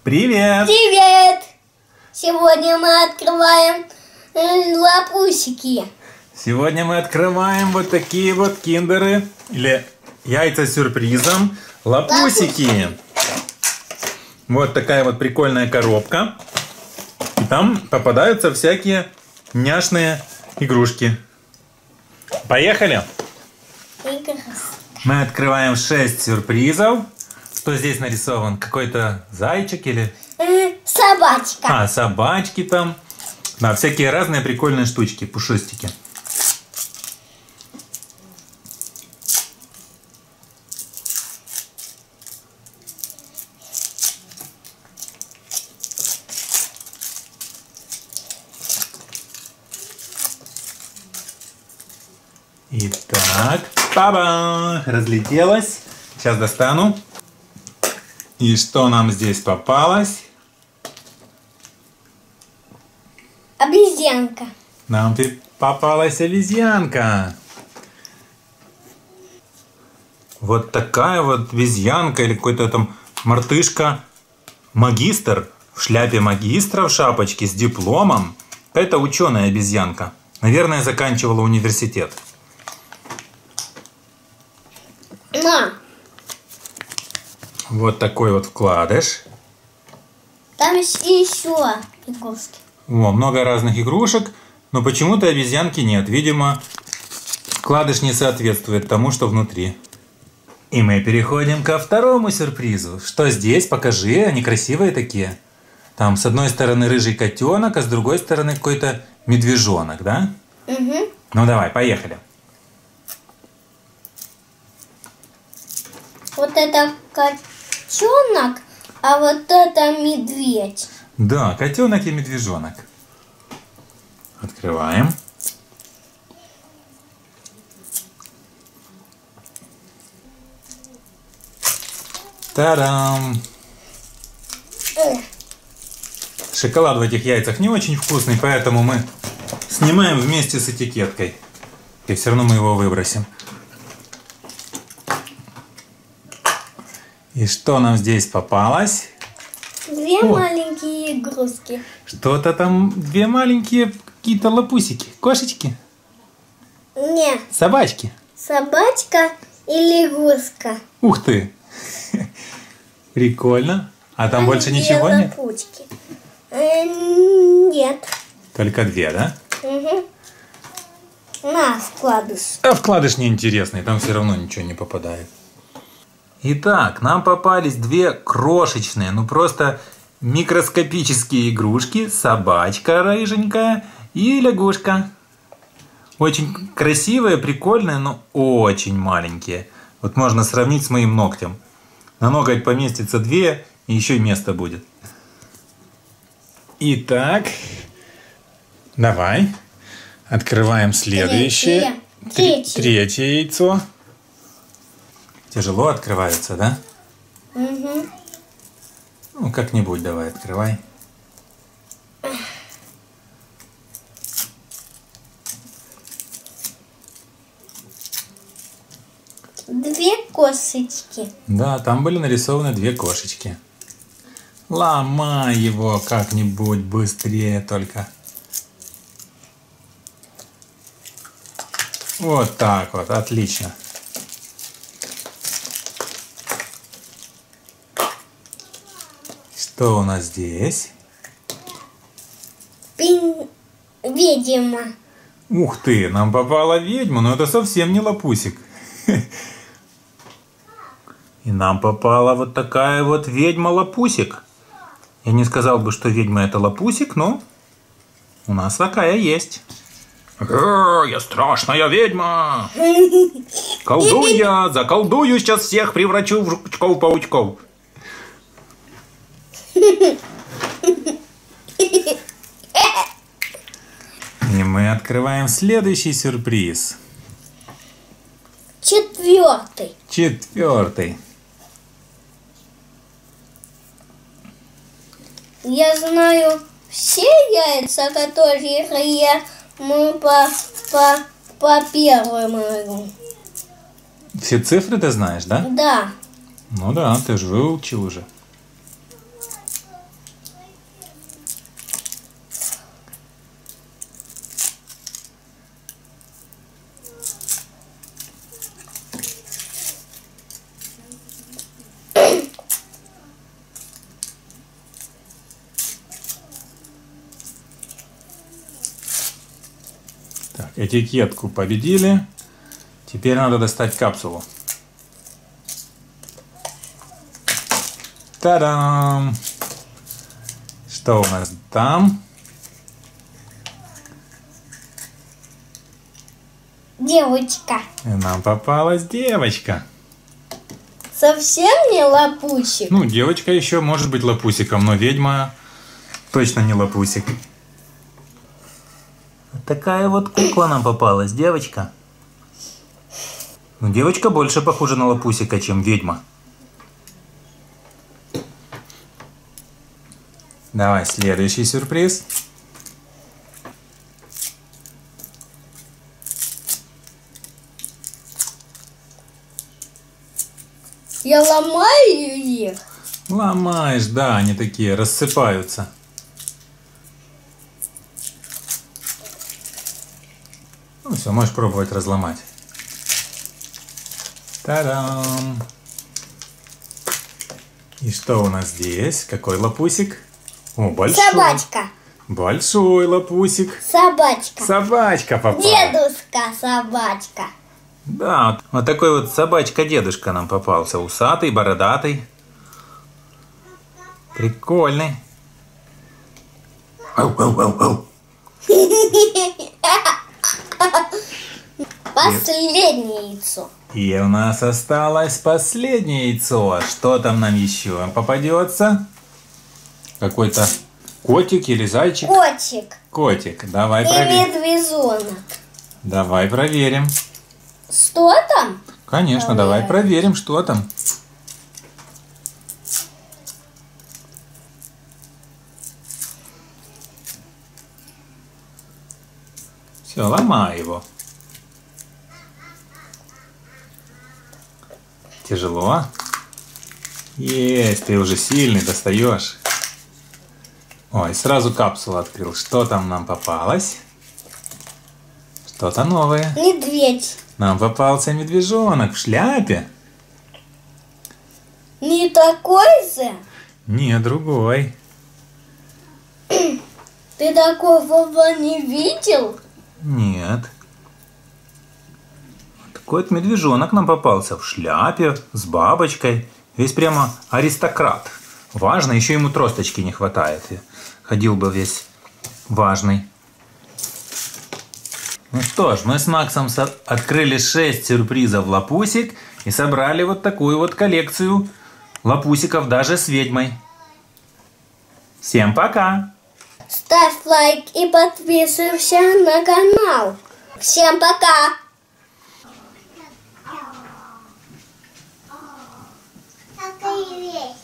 Привет! Привет! Сегодня мы открываем лапусики. Сегодня мы открываем вот такие вот киндеры или яйца с сюрпризом. Лапусики. Вот такая вот прикольная коробка. И там попадаются всякие няшные игрушки. Поехали! Мы открываем 6 сюрпризов. Что здесь нарисован? Какой-то зайчик или... Собачка. Собачки там. Да, всякие разные прикольные штучки, пушистики. Итак, ба-ба! Разлетелась. Сейчас достану. И что нам здесь попалось? Обезьянка. Нам попалась обезьянка. Вот такая вот обезьянка или какой-то там мартышка-магистр в шляпе магистра, в шапочке с дипломом. Это ученая обезьянка. Наверное, заканчивала университет. На. Вот такой вот вкладыш. Там еще игрушки. О, много разных игрушек, но почему-то обезьянки нет. Видимо, вкладыш не соответствует тому, что внутри. И мы переходим ко второму сюрпризу. Что здесь? Покажи, они красивые такие. Там с одной стороны рыжий котенок, а с другой стороны какой-то медвежонок, да? Угу. Ну давай, поехали. Вот это котенок, а вот это медведь. Да, котенок и медвежонок. Открываем. Та-дам! Шоколад в этих яйцах не очень вкусный, поэтому мы снимаем вместе с этикеткой. И все равно мы его выбросим. И что нам здесь попалось? Две маленькие игрушки. Что-то там, две маленькие какие-то лапусики. Кошечки? Нет. Собачки? Собачка и лягушка. Ух ты! Прикольно. А там больше ничего нет? Лапучки. Нет. Только две, да? Угу. На, вкладыш. А вкладыш неинтересный, там все равно ничего не попадает. Итак, нам попались две крошечные, ну просто микроскопические игрушки. Собачка рыженькая и лягушка. Очень красивые, прикольные, но очень маленькие. Вот можно сравнить с моим ногтем. На ноготь поместится две, и еще место будет. Итак, давай. Открываем следующее. Третье яйцо. Тяжело открывается, да? Угу. Ну, как-нибудь давай, открывай. Две кошечки. Да, там были нарисованы две кошечки. Ломай его как-нибудь быстрее только. Вот так вот, отлично. Что у нас здесь? Ведьма. Ух ты, нам попала ведьма, но это совсем не лапусик. И нам попала вот такая вот ведьма-лапусик. Я не сказал бы, что ведьма это лапусик, но у нас такая есть. Я страшная ведьма. Колдунья, заколдую сейчас всех, превращу в жучков-паучков. И мы открываем следующий сюрприз. Четвертый. Я знаю все яйца, которые мы по первому. Все цифры ты знаешь, да? Да. Ну да, ты же выучил уже. этикетку победили. Теперь надо достать капсулу. Та-дам! Что у нас там? Девочка. И нам попалась девочка. Совсем не лапусик? Ну, девочка еще может быть лапусиком, но ведьма точно не лапусик. Вот такая вот кукла нам попалась, девочка. Но девочка больше похожа на лапусика, чем ведьма. Давай следующий сюрприз. Я ломаю их. Ломаешь, да, они такие рассыпаются. Ну все, можешь пробовать разломать. Та-дам! И что у нас здесь? Какой лапусик? О, большой. Собачка. Большой лапусик. Собачка. Собачка попала. Дедушка собачка. Да, вот такой вот собачка-дедушка нам попался. Усатый, бородатый. Прикольный. Ау, ау, ау, ау. Последнее яйцо. И у нас осталось последнее яйцо. Что там нам еще попадется? Какой-то котик или зайчик? Котик. Котик. Давай И проверим. медвежонок. Давай проверим. Что там? Конечно, давай проверим, что там. Все, ломай его. Тяжело? Есть, ты уже сильный, достаешь. Ой, сразу капсулу открыл. Что там нам попалось? Что-то новое. Медведь. Нам попался медвежонок в шляпе. Не такой же? Не, другой. Ты такого не видел? Нет. Такой вот медвежонок нам попался в шляпе, с бабочкой. Весь прямо аристократ. Важно, еще ему тросточки не хватает. Ходил бы весь важный. Ну что ж, мы с Максом открыли 6 сюрпризов лапусик и собрали вот такую вот коллекцию лапусиков даже с ведьмой. Всем пока! Ставь лайк и подписывайся на канал. Всем пока! Такая вещь.